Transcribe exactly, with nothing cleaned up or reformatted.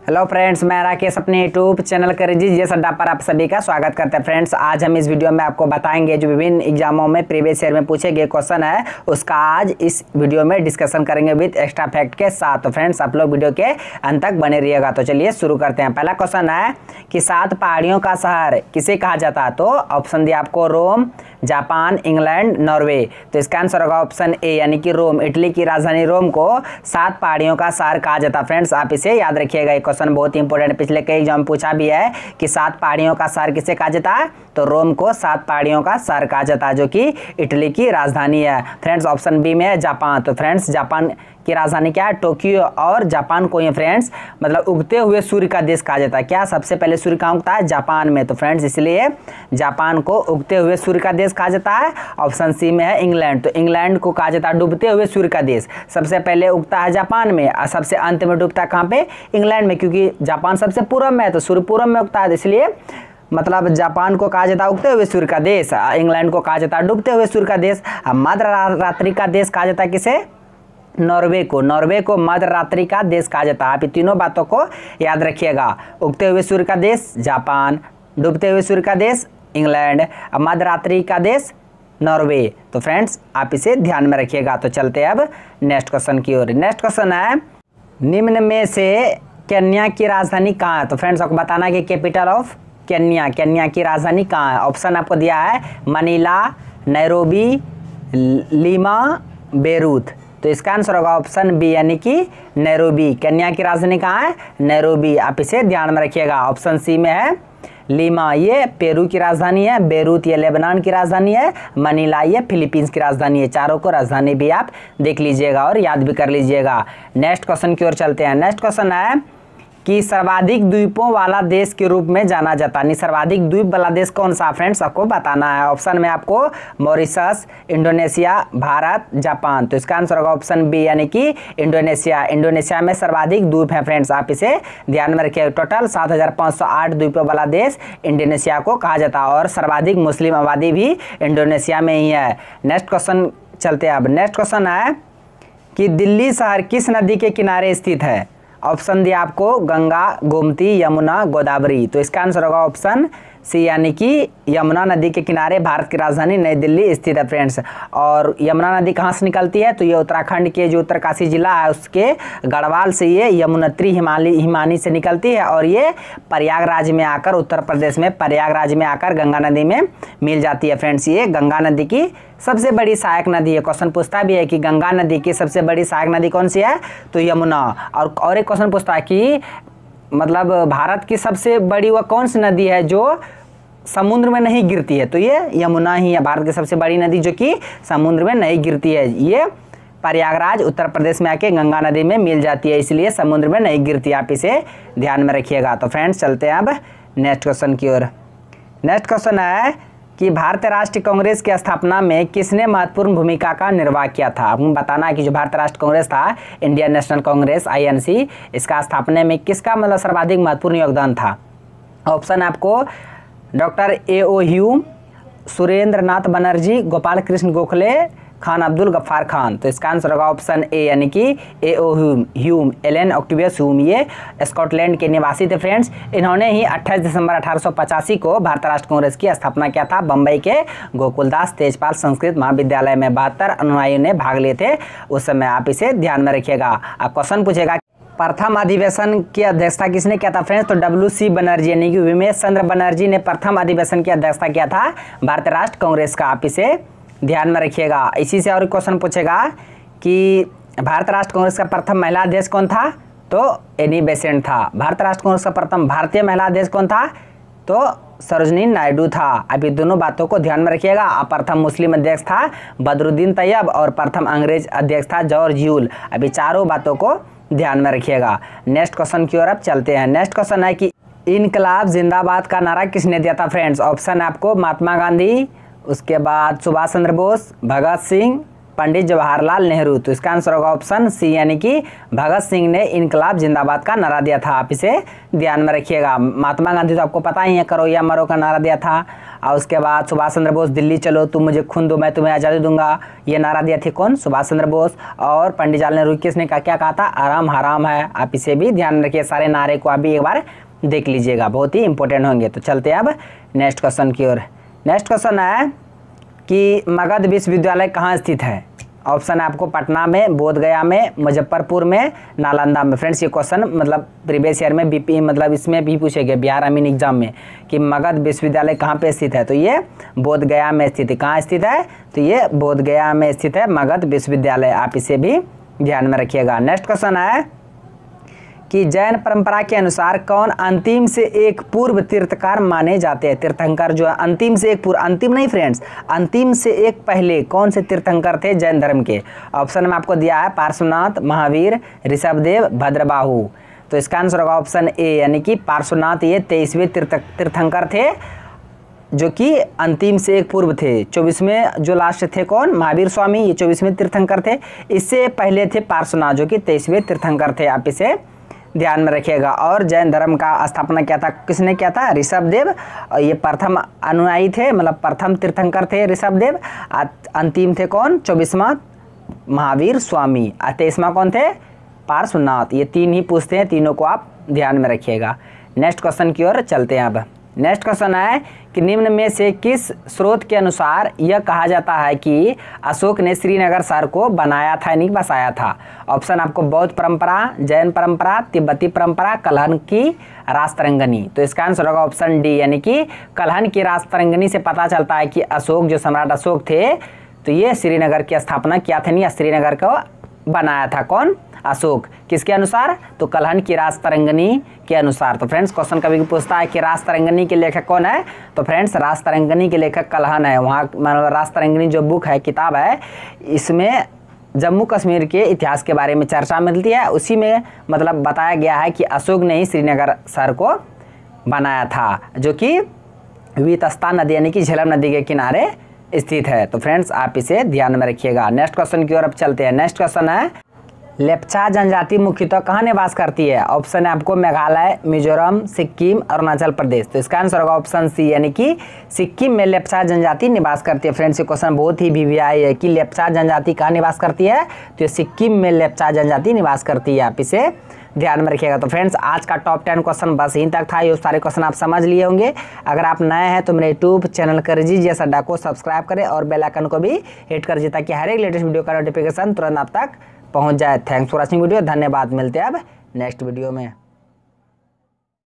Hello friends, मैं राकेश अपने YouTube channel करेजिस अड्डा पर आप सभी का स्वागत करते हैं। फ्रेंड्स, आज हम इस वीडियो में आपको बताएंगे जो विभिन्न एग्जामों में प्रीवियस ईयर में पूछे गए क्वेश्चन है उसका आज इस वीडियो में डिस्कशन करेंगे विद एक्स्ट्रा फैक्ट के साथ। तो फ्रेंड्स, आप लोग वीडियो के अंत तक बने रहिएगा। तो चलिए शुरू करते हैं। पहला क्वेश्चन है कि सात पहाड़ियों का शहर किसे कहा जाता है? तो ऑप्शन दिया आपको रोम, जापान, इंग्लैंड, नॉर्वे। तो इसका आंसर होगा ऑप्शन ए यानी कि रोम। इटली की राजधानी रोम को सात पहाड़ियों का शहर कहा जाता है। फ्रेंड्स, आप इसे याद रखिएगा, ये क्वेश्चन बहुत इंपॉर्टेंट, पिछले कई एग्जाम पूछा भी है कि सात पहाड़ियों का शहर किसे कहा जाता है? तो रोम को सात पहाड़ियों का शहर कहा जाता है, जो कि इटली की राजधानी है। फ्रेंड्स, ऑप्शन बी में है जापान। तो फ्रेंड्स, जापान की राजधानी क्या है? टोक्यो। और जापान को ये फ्रेंड्स मतलब उगते हुए सूर्य का देश कहा जाता है। क्या सबसे पहले सूर्य कहाँ उगता है? जापान में। तो फ्रेंड्स, इसलिए जापान को उगते हुए सूर्य का देश कहा जाता है। ऑप्शन सी में है इंग्लैंड। तो इंग्लैंड को कहा जाता है डूबते हुए सूर्य का देश। सबसे पहले उगता है जापान में और सबसे अंत में डूबता है कहाँ पे? इंग्लैंड में, क्योंकि जापान सबसे पूर्व में है तो सूर्य पूर्व में उगता है, इसलिए मतलब जापान को कहा जाता है उगते हुए सूर्य का देश, इंग्लैंड को कहा जाता है डूबते हुए सूर्य का देश। मध्य रात्रि का देश कहा जाता है किसे? नॉर्वे को। नॉर्वे को मध्य रात्रि का देश कहा जाता है। आप इन तीनों बातों को याद रखिएगा। उगते हुए सूर्य का देश जापान, डूबते हुए सूर्य का देश इंग्लैंड, मध्य रात्रि का देश नॉर्वे। तो फ्रेंड्स, आप इसे ध्यान में रखिएगा। तो चलते हैं अब नेक्स्ट क्वेश्चन की ओर। नेक्स्ट क्वेश्चन है निम्न में से केन्या की राजधानी कहाँ है? तो फ्रेंड्स, आपको बताना है कि कैपिटल ऑफ केन्या, केन्या की राजधानी कहाँ है? ऑप्शन आपको दिया है मनीला, नैरोबी, लीमा, बेरूत। तो इसका आंसर होगा ऑप्शन बी यानी कि नैरोबी। केन्या की राजधानी कहाँ है? नैरोबी। आप इसे ध्यान में रखिएगा। ऑप्शन सी में है लीमा, ये पेरू की राजधानी है। बेरूत ये लेबनान की राजधानी है। मनीला ये फिलीपींस की राजधानी है। चारों को राजधानी भी आप देख लीजिएगा और याद भी कर लीजिएगा। नेक्स्ट क्वेश्चन की ओर चलते हैं। नेक्स्ट क्वेश्चन है कि सर्वाधिक द्वीपों वाला देश के रूप में जाना जाता है। सर्वाधिक द्वीप वाला देश कौन सा? फ्रेंड्स, आपको बताना है। ऑप्शन में आपको मॉरिशस, इंडोनेशिया, भारत, जापान। तो इसका आंसर होगा ऑप्शन बी यानी कि इंडोनेशिया। इंडोनेशिया में सर्वाधिक द्वीप है। फ्रेंड्स, आप इसे ध्यान में रखिए। टोटल सात हजार पाँच सौ आठ द्वीपों वाला देश इंडोनेशिया को कहा जाता है और सर्वाधिक मुस्लिम आबादी भी इंडोनेशिया में ही है। नेक्स्ट क्वेश्चन चलते हैं। अब नेक्स्ट क्वेश्चन है कि दिल्ली शहर किस नदी के किनारे स्थित है? ऑप्शन दिया आपको गंगा, गोमती, यमुना, गोदावरी। तो इसका आंसर होगा ऑप्शन सी यानी कि यमुना नदी के किनारे भारत की राजधानी नई दिल्ली स्थित है। फ्रेंड्स, और यमुना नदी कहाँ से निकलती है? तो ये उत्तराखंड के जो उत्तरकाशी जिला है उसके गढ़वाल से ये यमुनोत्री हिमालय हिमानी से निकलती है और ये प्रयागराज में आकर उत्तर प्रदेश में प्रयागराज में आकर गंगा नदी में मिल जाती है। फ्रेंड्स, ये गंगा नदी की सबसे बड़ी सहायक नदी है। क्वेश्चन पूछता भी है कि गंगा नदी की सबसे बड़ी सहायक नदी कौन सी है? तो यमुना। और और एक क्वेश्चन पूछता है कि मतलब भारत की सबसे बड़ी वह कौन सी नदी है जो समुद्र में नहीं गिरती है? तो ये यमुना ही है, भारत की सबसे बड़ी नदी जो कि समुद्र में नहीं गिरती है। ये प्रयागराज उत्तर प्रदेश में आके गंगा नदी में मिल जाती है, इसलिए समुद्र में नहीं गिरती। आप इसे ध्यान में रखिएगा। तो फ्रेंड्स, चलते हैं अब नेक्स्ट क्वेश्चन की ओर। नेक्स्ट क्वेश्चन है कि भारतीय राष्ट्रीय कांग्रेस की स्थापना में किसने महत्वपूर्ण भूमिका का निर्वाह किया था? आपको बताना है कि जो भारतीय राष्ट्रीय कांग्रेस था, Indian National Congress I N C, इसका स्थापना में किसका मतलब सर्वाधिक महत्वपूर्ण योगदान था? ऑप्शन आपको doctor A O Hume, Surendra Nath Banerjee, Gopal Krishna Gokhale, Khan Abdul Ghaffar Khan. तो इसका आंसर होगा ऑप्शन ए यानी कि A O Hume Hume Allan Octavian Hume. ये स्कॉटलैंड के निवासी थे। फ्रेंड्स, इन्होंने ही अट्ठाईस दिसंबर अठारह सौ पचासी को भारतीय राष्ट्रीय कांग्रेस की स्थापना किया था। बम्बई के गोकुलदास तेजपाल संस्कृत महाविद्यालय में बहत्तर अनुयायियों ने भाग लिए थे उस समय। आप इसे ध्यान में रखिएगा। आप क्वेश्चन पूछेगा प्रथम अधिवेशन की अध्यक्षता किसने किया था? फ्रेंड्स, तो डब्ल्यू सी बनर्जी यानी कि विमेश चंद्र बनर्जी ने प्रथम अधिवेशन की अध्यक्षता किया था भारतीय राष्ट्रीय कांग्रेस का। आप इसे ध्यान में रखिएगा। इसी से और क्वेश्चन पूछेगा कि भारतीय राष्ट्रीय कांग्रेस का प्रथम महिला अध्यक्ष कौन था? तो एनी बेसेंट था। भारतीय राष्ट्रीय कांग्रेस का प्रथम भारतीय महिला अध्यक्ष कौन था? तो सरोजनी नायडू था। अभी दोनों बातों को ध्यान में रखिएगा। प्रथम मुस्लिम अध्यक्ष था बदरुद्दीन तैयब और प्रथम अंग्रेज अध्यक्ष था जॉर्ज यूल। अभी चारों बातों को ध्यान में रखिएगा। नेक्स्ट क्वेश्चन की ओर अब चलते हैं। नेक्स्ट क्वेश्चन है कि इनकलाब जिंदाबाद का नारा किसने दिया था? फ्रेंड्स, ऑप्शन आपको महात्मा गांधी, उसके बाद सुभाष चंद्र बोस, भगत सिंह, पंडित जवाहरलाल नेहरू। तो इसका आंसर होगा ऑप्शन सी यानी कि भगत सिंह ने इनकलाब जिंदाबाद का नारा दिया था। आप इसे ध्यान में रखिएगा। महात्मा गांधी तो आपको पता ही है, करो या मरो का नारा दिया था। और उसके बाद सुभाष चंद्र बोस, दिल्ली चलो तुम मुझे खून दो मैं तुम्हें आज़ादी दूंगा, ये नारा दिया थे कौन? सुभाष चंद्र बोस। और पंडित जवाहरलाल नेहरू किसने कहा, क्या कहा था? आराम हराम है। आप इसे भी ध्यान रखिए, सारे नारे को आप भी एक बार देख लीजिएगा, बहुत ही इंपॉर्टेंट होंगे। तो चलते हैं अब नेक्स्ट क्वेश्चन की ओर। नेक्स्ट क्वेश्चन है कि मगध विश्वविद्यालय कहाँ स्थित है? ऑप्शन है आपको पटना में, बोधगया में, मुजफ्फरपुर में, नालंदा में। फ्रेंड्स ये क्वेश्चन मतलब प्रीवियस ईयर में बीपी मतलब इसमें भी पूछे गए बिहार अमीन एग्जाम में कि मगध विश्वविद्यालय कहाँ पे स्थित है, तो ये बोधगया में स्थित है। कहाँ स्थित है? तो ये बोधगया में स्थित है मगध विश्वविद्यालय, आप इसे भी ध्यान में रखिएगा। नेक्स्ट क्वेश्चन है कि जैन परंपरा के अनुसार कौन अंतिम से एक पूर्व तीर्थकार माने जाते हैं? तीर्थंकर जो है अंतिम से एक पूर्व, अंतिम नहीं फ्रेंड्स, अंतिम से एक पहले कौन से तीर्थंकर थे जैन धर्म के? ऑप्शन में आपको दिया है पार्श्वनाथ, महावीर, ऋषभदेव, भद्रबाहु। तो इसका आंसर होगा ऑप्शन ए, यानी कि पार्श्वनाथ ये तेईसवें तीर्थ तीर्थंकर थे जो कि अंतिम से एक पूर्व थे। चौबीसवें जो लास्ट थे कौन? महावीर स्वामी, ये चौबीसवें तीर्थंकर थे। इससे पहले थे पार्श्वनाथ जो कि तेईसवें तीर्थंकर थे, आप इसे ध्यान में रखिएगा। और जैन धर्म का स्थापना किया था, किसने किया था? ऋषभदेव। और ये प्रथम अनुयायी थे, मतलब प्रथम तीर्थंकर थे ऋषभदेव। अंतिम थे कौन? चौबीसवां महावीर स्वामी। तेईसवां कौन थे? पार्श्वनाथ। ये तीन ही पूछते हैं, तीनों को आप ध्यान में रखिएगा। नेक्स्ट क्वेश्चन की ओर चलते हैं अब। नेक्स्ट क्वेश्चन है कि निम्न में से किस स्रोत के अनुसार यह कहा जाता है कि अशोक ने श्रीनगर शहर को बनाया था यानी बसाया था? ऑप्शन आपको बौद्ध परंपरा, जैन परंपरा, तिब्बती परंपरा, कलहन की राजतरंगिणी। तो इसका आंसर होगा ऑप्शन डी, यानी कि कलहन की राजतरंगिणी से पता चलता है कि अशोक जो सम्राट अशोक थे तो ये श्रीनगर की स्थापना किया था, नहीं श्रीनगर को बनाया था कौन? अशोक। किसके अनुसार? तो कलहन की राजतरंगिणी के अनुसार। तो फ्रेंड्स क्वेश्चन कभी पूछता है कि राजतरंगिणी के लेखक कौन है, तो फ्रेंड्स राजतरंगिणी के लेखक कलहन है। वहाँ मतलब राजतरंगिणी जो बुक है, किताब है, इसमें जम्मू कश्मीर के इतिहास के बारे में चर्चा मिलती है। उसी में मतलब बताया गया है कि अशोक ने ही श्रीनगर शहर को बनाया था जो कि वितस्ता नदी यानी कि झेलम नदी के किनारे स्थित है। तो फ्रेंड्स आप इसे ध्यान में रखिएगा। नेक्स्ट क्वेश्चन की ओर अब चलते हैं। नेक्स्ट क्वेश्चन है लेप्चा जनजाति मुख्यतः कहाँ निवास करती है? ऑप्शन है आपको मेघालय, मिजोरम, सिक्किम, अरुणाचल प्रदेश। तो इसका आंसर होगा ऑप्शन सी, यानी कि सिक्किम में लेप्चा जनजाति निवास करती है। फ्रेंड्स ये क्वेश्चन बहुत ही वीवीआई है कि लेप्चा जनजाति कहाँ निवास करती है, तो सिक्किम में लेप्चा जनजाति निवास करती है, आप इसे ध्यान में रखिएगा। तो फ्रेंड्स आज का टॉप टेन क्वेश्चन बस यहीं तक था। ये सारे क्वेश्चन आप समझ लिए होंगे। अगर आप नए हैं तो मेरे यूट्यूब चैनल करेजी जीएस अड्डा को सब्सक्राइब करें और बेल आइकन को भी हिट कर दीजिए ताकि हर एक लेटेस्ट वीडियो का नोटिफिकेशन तुरंत आप तक पहुंच जाए। Thanks for watching video. धन्यवाद। मिलते हैं अब नेक्स्ट वीडियो में।